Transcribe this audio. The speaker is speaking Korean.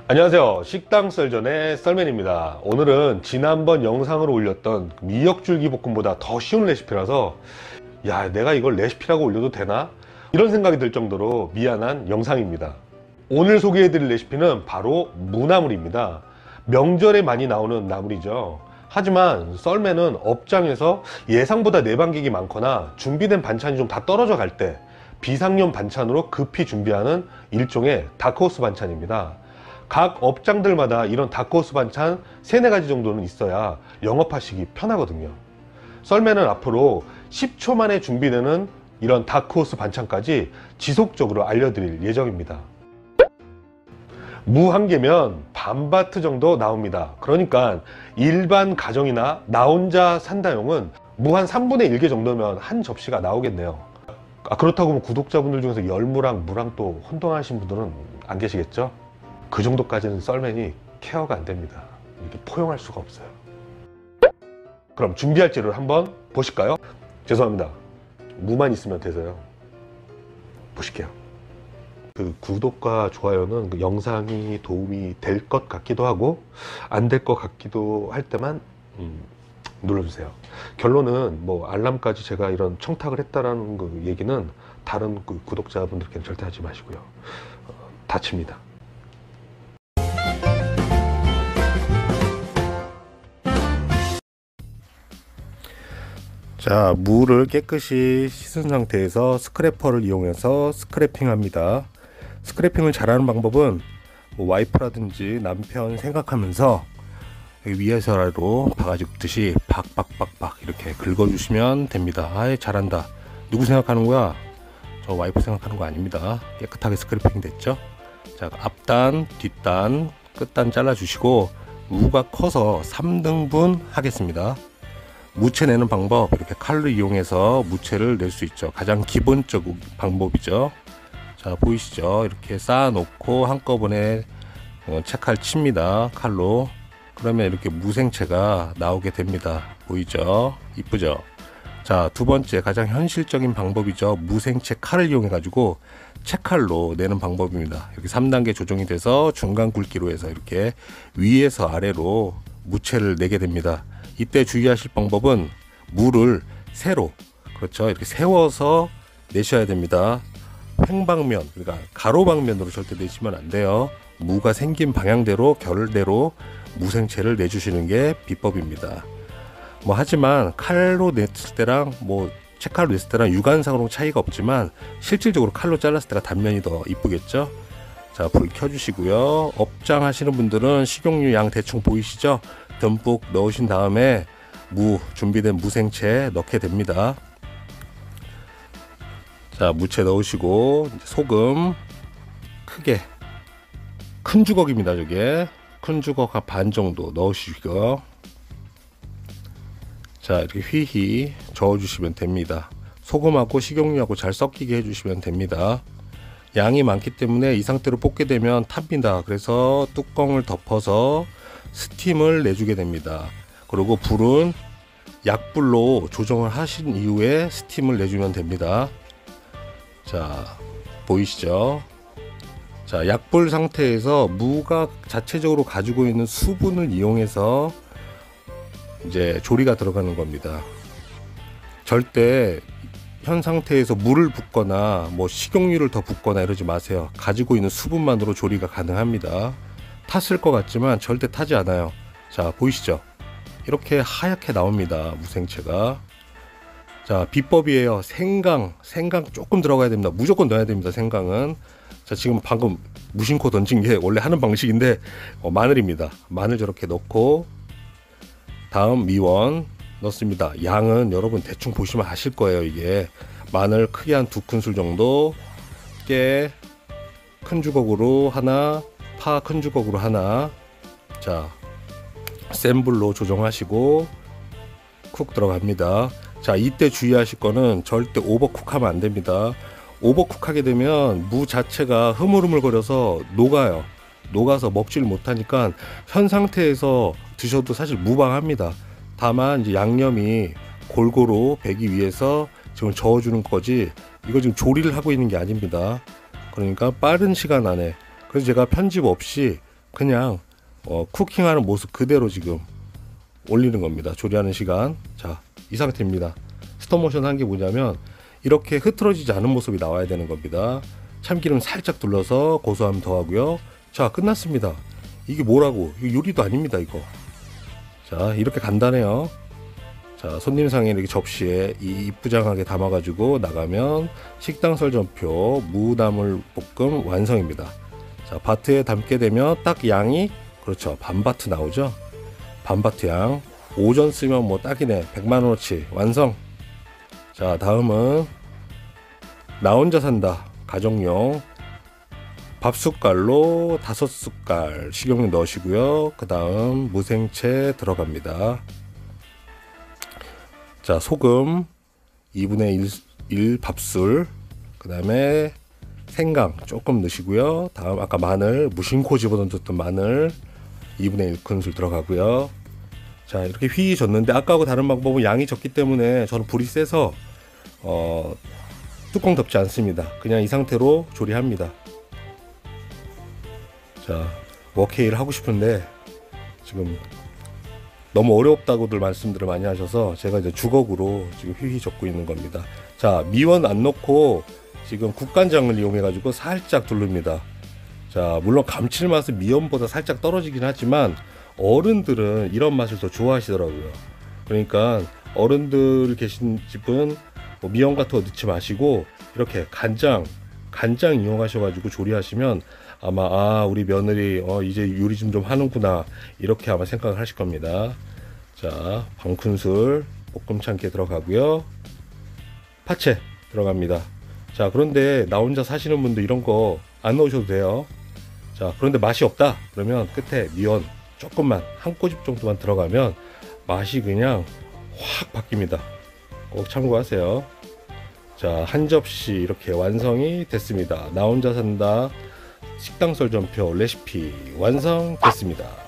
안녕하세요. 식당 썰전의 썰맨입니다. 오늘은 지난번 영상으로 올렸던 미역줄기 볶음보다 더 쉬운 레시피라서 야, 내가 이걸 레시피라고 올려도 되나? 이런 생각이 들 정도로 미안한 영상입니다. 오늘 소개해드릴 레시피는 바로 무나물입니다. 명절에 많이 나오는 나물이죠. 하지만 썰맨은 업장에서 예상보다 내방객이 많거나 준비된 반찬이 좀 다 떨어져 갈 때 비상용 반찬으로 급히 준비하는 일종의 다크호스 반찬입니다. 각 업장들마다 이런 다크호스 반찬 3-4가지 정도는 있어야 영업하시기 편하거든요. 썰맨은 앞으로 10초 만에 준비되는 이런 다크호스 반찬까지 지속적으로 알려드릴 예정입니다. 무 1개면 반바트 정도 나옵니다. 그러니까 일반 가정이나 나 혼자 산다용은 무 한 3분의 1개 정도면 한 접시가 나오겠네요. 그렇다고 뭐 구독자분들 중에서 열무랑 무랑 또 혼동하신 분들은 안 계시겠죠? 그 정도까지는 썰맨이 케어가 안 됩니다. 이렇게 포용할 수가 없어요. 그럼 준비할 재료를 한번 보실까요? 죄송합니다. 무만 있으면 돼서요. 보실게요. 그 구독과 좋아요는 그 영상이 도움이 될 것 같기도 하고 안 될 것 같기도 할 때만 눌러주세요. 결론은 뭐 알람까지 제가 이런 청탁을 했다라는 그 얘기는 다른 그 구독자분들께는 절대 하지 마시고요. 다칩니다. 자, 무를 깨끗이 씻은 상태에서 스크래퍼를 이용해서 스크래핑 합니다. 스크래핑을 잘하는 방법은 뭐 와이프라든지 남편 생각하면서 위에서 아래로 바가지 굽듯이 박박박박 이렇게 긁어주시면 됩니다. 아예 잘한다. 누구 생각하는 거야? 저 와이프 생각하는 거 아닙니다. 깨끗하게 스크래핑 됐죠? 자, 앞단, 뒷단, 끝단 잘라주시고 무가 커서 3등분 하겠습니다. 무채 내는 방법, 이렇게 칼로 이용해서 무채를 낼 수 있죠. 가장 기본적 방법이죠. 자, 보이시죠? 이렇게 쌓아 놓고 한꺼번에 채칼 칩니다. 칼로. 그러면 이렇게 무생채가 나오게 됩니다. 보이죠? 이쁘죠? 자, 두 번째 가장 현실적인 방법이죠. 무생채 칼을 이용해 가지고 채칼로 내는 방법입니다. 이렇게 3단계 조정이 돼서 중간 굵기로 해서 이렇게 위에서 아래로 무채를 내게 됩니다. 이때 주의하실 방법은 무를 세로, 그렇죠, 이렇게 세워서 내셔야 됩니다. 횡방면, 그러니까 가로방면으로 절대 내시면 안 돼요. 무가 생긴 방향대로 결대로 무생채를 내주시는 게 비법입니다. 뭐 하지만 칼로 냈을 때랑 뭐 채칼로 냈을 때랑 육안상으로 차이가 없지만 실질적으로 칼로 잘랐을 때가 단면이 더 이쁘겠죠. 자, 불 켜주시고요. 업장 하시는 분들은 식용유 양 대충 보이시죠? 듬뿍 넣으신 다음에 준비된 무생채 넣게 됩니다. 자, 무채 넣으시고 소금 크게, 큰 주걱입니다. 저게 큰 주걱 반 정도 넣으시고요. 자, 이렇게 휘휘 저어주시면 됩니다. 소금하고 식용유하고 잘 섞이게 해주시면 됩니다. 양이 많기 때문에 이 상태로 볶게 되면 탑니다. 그래서 뚜껑을 덮어서 스팀을 내주게 됩니다. 그리고 불은 약불로 조정을 하신 이후에 스팀을 내주면 됩니다. 자, 보이시죠? 자, 약불 상태에서 무가 자체적으로 가지고 있는 수분을 이용해서 이제 조리가 들어가는 겁니다. 절대 현 상태에서 물을 붓거나 뭐 식용유를 더 붓거나 이러지 마세요. 가지고 있는 수분만으로 조리가 가능합니다. 탔을 것 같지만 절대 타지 않아요. 자, 보이시죠? 이렇게 하얗게 나옵니다. 무생채가. 자, 비법이에요. 생강 조금 들어가야 됩니다. 무조건 넣어야 됩니다. 생강은. 자, 지금 방금 무심코 던진 게 원래 하는 방식인데 마늘입니다. 마늘 저렇게 넣고 다음 미원 넣습니다. 양은 여러분 대충 보시면 아실 거예요. 이게 마늘 크게 한 2큰술 정도, 깨 큰 주걱으로 하나, 파 큰 주걱으로 하나. 자, 센 불로 조정하시고 쿡 들어갑니다. 자, 이때 주의하실 거는 절대 오버쿡 하면 안 됩니다. 오버쿡 하게 되면 무 자체가 흐물흐물거려서 녹아요. 녹아서 먹지를 못하니까 현 상태에서 드셔도 사실 무방합니다. 다만 이제 양념이 골고루 배기 위해서 지금 저어주는 거지, 이거 지금 조리를 하고 있는 게 아닙니다. 그러니까 빠른 시간 안에, 그래서 제가 편집 없이 그냥 쿠킹하는 모습 그대로 지금 올리는 겁니다. 조리하는 시간. 자, 이 상태입니다. 스톱모션 한 게 뭐냐면 이렇게 흐트러지지 않은 모습이 나와야 되는 겁니다. 참기름 살짝 둘러서 고소함 더하고요. 자, 끝났습니다. 이게 뭐라고? 이거 요리도 아닙니다, 이거. 자, 이렇게 간단해요. 자, 손님상에 이렇게 접시에 이쁘장하게 담아가지고 나가면 식당 설전표 무나물 볶음 완성입니다. 자, 바트에 담게 되면 딱 양이 그렇죠. 반바트 나오죠. 반바트 양. 오전 쓰면 뭐 딱이네. 100만원어치 완성. 자, 다음은 나 혼자 산다. 가정용 밥숟갈로 5숟갈 식용유 넣으시고요. 그 다음 무생채 들어갑니다. 자, 소금 2분의 1 밥술, 그 다음에 생강 조금 넣으시고요. 다음 아까 마늘 무심코 집어던졌던 마늘 2분의 1큰술 들어가고요. 자, 이렇게 휘 젓는데 아까하고 다른 방법은 양이 적기 때문에 저는 불이 세서 뚜껑 덮지 않습니다. 그냥 이 상태로 조리합니다. 자, 워케이를 하고 싶은데 지금 너무 어렵다고들 말씀들을 많이 하셔서 제가 이제 주걱으로 지금 휘휘 젓고 있는 겁니다. 자, 미원 안 넣고 지금 국간장을 이용해 가지고 살짝 두릅니다. 자, 물론 감칠맛은 미원보다 살짝 떨어지긴 하지만 어른들은 이런 맛을 더 좋아하시더라고요. 그러니까 어른들 계신 집은 뭐 미원 같은 거 넣지 마시고 이렇게 간장 이용하셔 가지고 조리하시면 아마 우리 며느리 이제 요리 좀 하는구나 이렇게 아마 생각을 하실 겁니다. 자, 반큰술 볶음 참깨 들어가고요. 파채 들어갑니다. 자, 그런데 나 혼자 사시는 분들 이런 거 안 넣으셔도 돼요. 자, 그런데 맛이 없다 그러면 끝에 미원 조금만 한 꼬집 정도만 들어가면 맛이 그냥 확 바뀝니다. 꼭 참고하세요. 자, 한 접시 이렇게 완성이 됐습니다. 나 혼자 산다 식당 설전표 레시피 완성됐습니다.